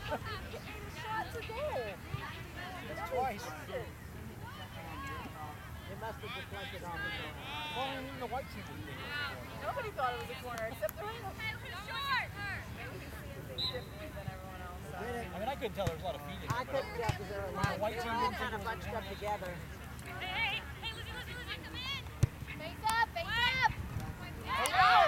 Shots a goal. Twice. It must have deflected off the corner. Well, even the white team didn't think it was a corner. Nobody thought it was a corner except the random. Maybe he's seeing things differently than everyone else. So. I mean, I couldn't tell there was a lot of feeding. I couldn't tell because they were like, white team all didn't kind of think it was bunched up together. Hey, Lizzie, come in. Face up, face up. Hey,